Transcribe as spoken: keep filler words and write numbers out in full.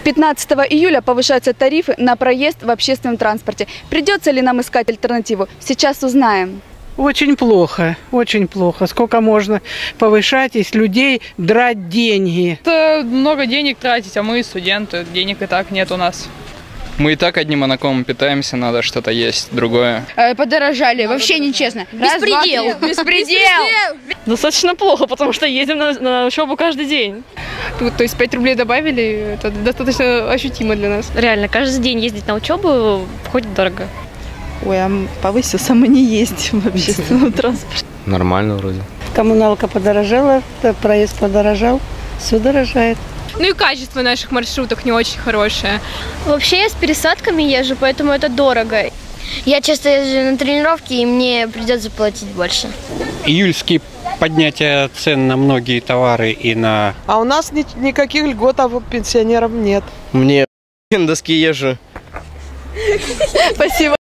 пятнадцатого июля повышаются тарифы на проезд в общественном транспорте. Придется ли нам искать альтернативу? Сейчас узнаем. Очень плохо, очень плохо. Сколько можно повышать, из людей драть деньги? Это много денег тратить, а мы студенты, денег и так нет у нас. Мы и так одним монокомом питаемся, надо что-то есть другое. Подорожали, вообще нечестно. Беспредел. Беспредел. Достаточно плохо, потому что едем на, на учебу каждый день. То есть пять рублей добавили, это достаточно ощутимо для нас. Реально, каждый день ездить на учебу входит дорого. Ой, а повысился, мы не ездим в общественном транспорте. Нормально вроде. Коммуналка подорожала, проезд подорожал, все дорожает. Ну и качество наших маршруток не очень хорошее. Вообще я с пересадками езжу, поэтому это дорого. Я часто езжу на тренировки, и мне придется платить больше. Июльские поднятия цен на многие товары и на... А у нас ни, никаких льгот, а пенсионерам нет. Мне доски езжу. Спасибо.